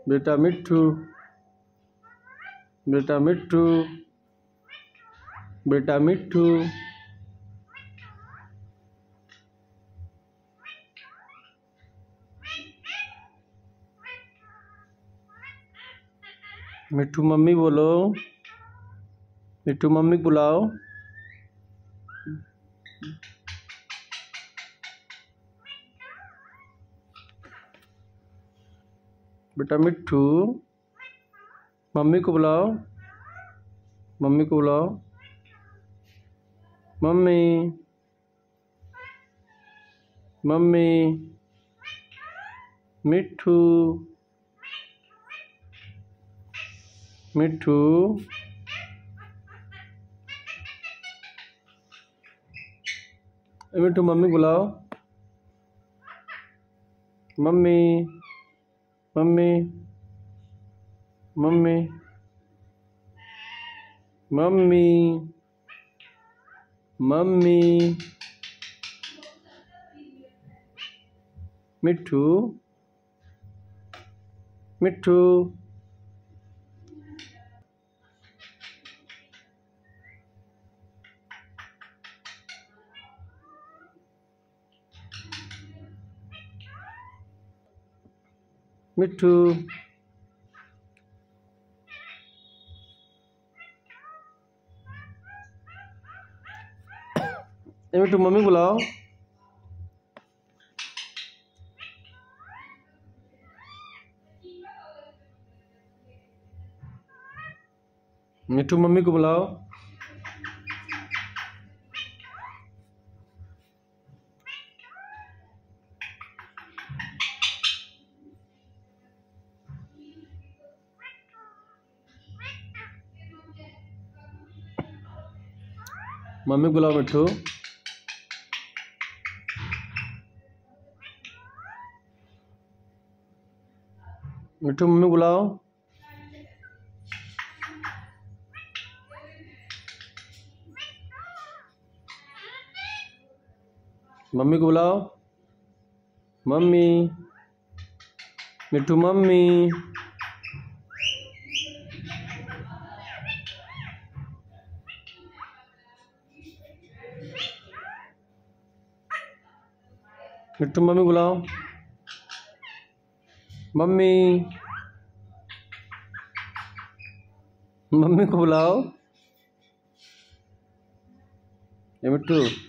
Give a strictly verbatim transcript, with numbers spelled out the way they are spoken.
बेटा मिट्ठू, बेटा मिट्ठू, बेटा मिट्ठू, मिट्ठू मम्मी बोलो, मिट्ठू मम्मी बुलाओ। बेटा मिट्ठू, मम्मी को बुलाओ, मम्मी को बुलाओ। Mummy, mummy, Mitthu, Mitthu, Mitthu mummy बुलाओ। Mummy, mummy, mummy, mummy, mummy, Mitthu, Mitthu, मिट्ठू, ए मिट्ठू मम्मी बुलाओ। मिट्ठू मम्मी को बुलाओ। मम्मी बुलाओ मिट्ठू। मिट्ठू मम्मी बुलाओ। मम्मी को बुलाओ। मम्मी, मिट्ठू मम्मी, मिट्ठू मम्मी बुलाओ। मम्मी, मम्मी को बुलाओ। ये मिट्ठू।